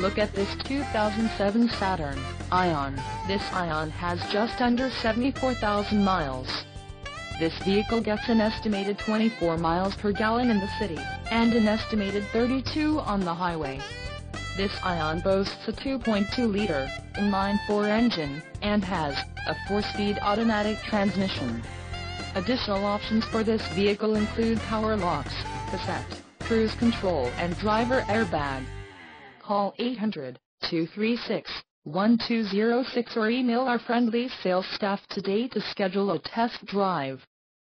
look at this 2007 Saturn Ion. This Ion has just under 74,000 miles. This vehicle gets an estimated 24 miles per gallon in the city, and an estimated 32 on the highway. This Ion boasts a 2.2-liter inline-4 engine, and has a 4-speed automatic transmission. Additional options for this vehicle include power locks, cassette, cruise control and driver airbag. Call 800-236-1206 or email our friendly sales staff today to schedule a test drive.